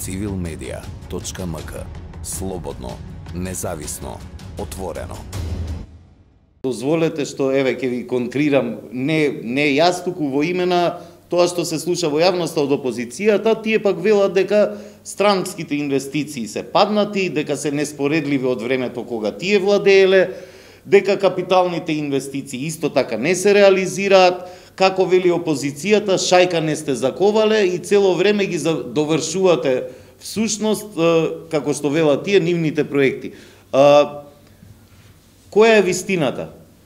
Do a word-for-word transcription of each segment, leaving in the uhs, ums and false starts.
цивил медија точка ем ка. Слободно, независно, отворено. Дозволете што еве ќе ви контрирам не не јас туку во име на тоа што се слуша во јавноста од опозицијата, тие пак велат дека странските инвестиции се паднати, дека се неспоредливи од времето кога тие владееле, дека капиталните инвестиции исто така не се реализираат, како вели опозицијата, шајка не сте заковале и цело време ги довршувате всушност, како што велат тие, нивните проекти. Која е вистината?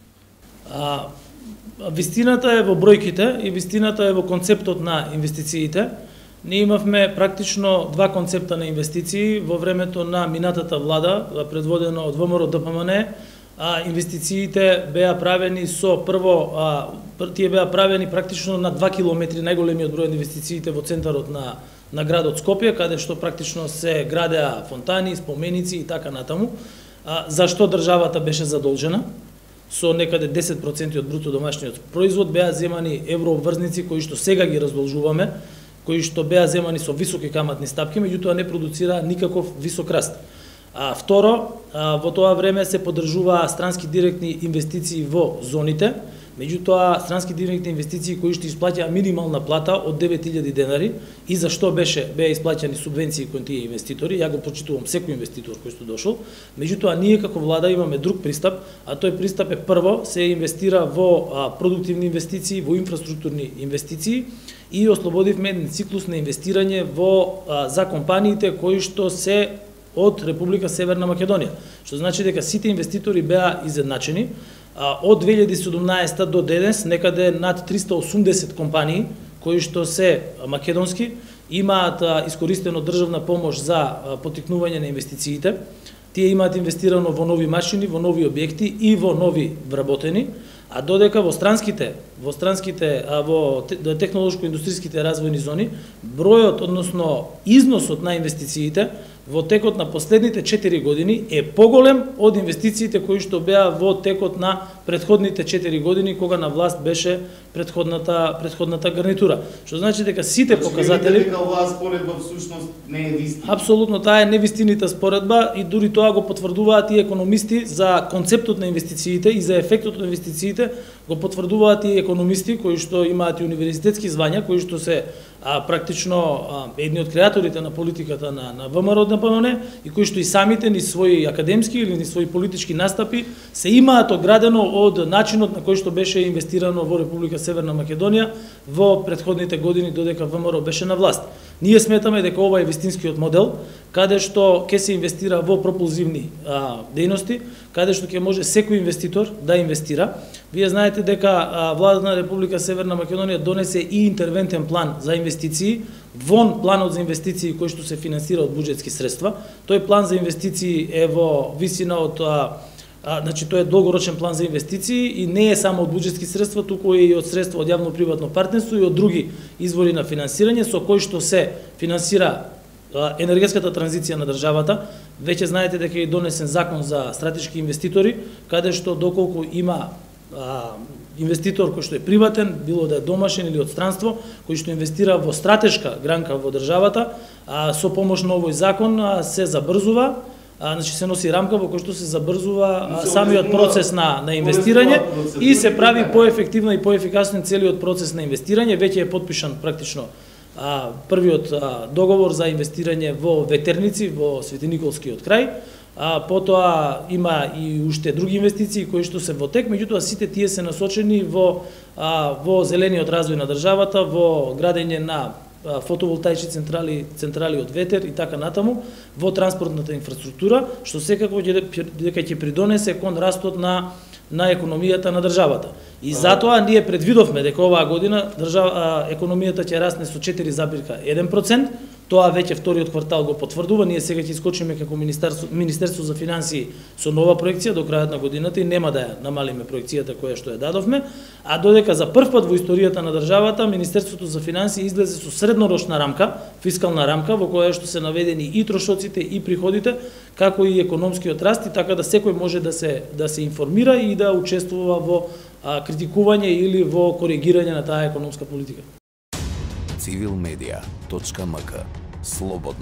А, вистината е во бројките и вистината е во концептот на инвестициите. Ние имавме практично два концепта на инвестиции во времето на минатата влада, предводено од ВМРО Д П М Н. А, инвестициите беа правени со прво, а, тие беа правени практично на два километри, најголемиот број од инвестициите во центарот на, на градот Скопје, каде што практично се градеа фонтани, споменици и така натаму. А, зашто државата беше задолжена? Со некаде десет проценти од бруто домашниот производ беа земани еврообврзници кои што сега ги раздолжуваме, кои што беа земани со високи каматни стапки, меѓутоа не продуцира никаков висок раст. А, второ, а, во тоа време се поддржуваа странски директни инвестиции во зоните, меѓутоа странски директни инвестиции кои што исплаќаа минимална плата од девет илјади денари и зашто беше беа исплаќани субвенции кон тие инвеститори. Ја го почитувам секој инвеститор кој што дошол. Меѓутоа ние како влада имаме друг пристап, а тој пристап е прво се инвестира во а, продуктивни инвестиции, во инфраструктурни инвестиции и ослободивме еден циклус на инвестирање во а, за компаниите кои што се од Република Северна Македонија. Што значи дека сите инвеститори беа изедначени. Од две илјади и седумнаесета до денес некаде над триста и осумдесет компании кои што се македонски имаат искористено државна помош за поттикнување на инвестициите. Тие имаат инвестирано во нови машини, во нови објекти и во нови вработени, а додека во странските, во странските, во технолошко-индустријските развојни зони, бројот, односно износот на инвестициите во текот на последните четири години е поголем од инвестициите кои што беа во текот на претходните четири години кога на власт беше претходната претходната гарнитура. Што значи дека сите значи, показатели дека оваа споредба всушност не е вистина. Апсолутно таа е невистинита споредба и дури тоа го потврдуваат и економисти за концептот на инвестициите и за ефектот од инвестициите, го потврдуваат и економисти кои што имаат и универзитетски звања, кои што се а, практично а, едни од креаторите на политиката на, на ВМРО Д П М Н и кои што и самите ни своји академски или ни своји политички настапи се имаат оградено од начинот на кој што беше инвестирано во Република Северна Македонија во претходните години додека ВМРО беше на власт. Ние сметаме дека ова е вистинскиот модел, каде што ќе се инвестира во пропулзивни а, дејности, каде што ќе може секој инвеститор да инвестира. Вие знаете дека а, владата на Република Северна Македонија донесе и интервентен план за инвестиции, вон планот за инвестиции кој што се финансира од буџетски средства. Тој план за инвестиции е во висина од а, А, значи, тој е долгорочен план за инвестиции и не е само од буџетски средства, туку е и од средства од јавно-приватно партнерство и од други извори на финансирање, со кои што се финансира а, енергетската транзиција на државата. Веќе знаете дека е донесен закон за стратешки инвеститори, каде што доколку има а, инвеститор кој што е приватен, било да е домашен или од странство, кој што инвестира во стратешка гранка во државата, а, со помош на овој закон а, се забрзува. А, значи се носи рамка во која што се забрзува а, самиот процес на, на инвестирање и се прави поефективна и поефикасен целиот процес на инвестирање. Веќе е потпишан практично а, првиот а, договор за инвестирање во ветерници во Светиниколскиот крај. А, потоа има и уште други инвестиции кои што се во тек, меѓутоа сите тие се насочени во, а, во зелениот развој на државата, во градење на фотоволтаични централи, централи од ветер и така натаму, во транспортната инфраструктура, што секако дека ќе придонесе кон растот на на економијата на државата. И затоа ние предвидовме дека оваа година држава економијата ќе расне со четири зарез еден процент. Тоа веќе вториот квартал го потврдува. Ние сега ќе искочиме како Министерство, Министерство за финансии со нова проекција до крајот на годината и нема да ја намалиме проекцијата која што ја дадовме, а додека за прв пат во историјата на државата Министерството за финансии излезе со среднорочна рамка, фискална рамка во која што се наведени и трошоците и приходите, како и економскиот раст, и така да секој може да се да се информира и да учествува во а, критикување или во коригирање на таа економска политика. цивил медија точка ем ка. Слободно,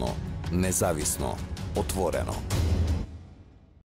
независно, отворено.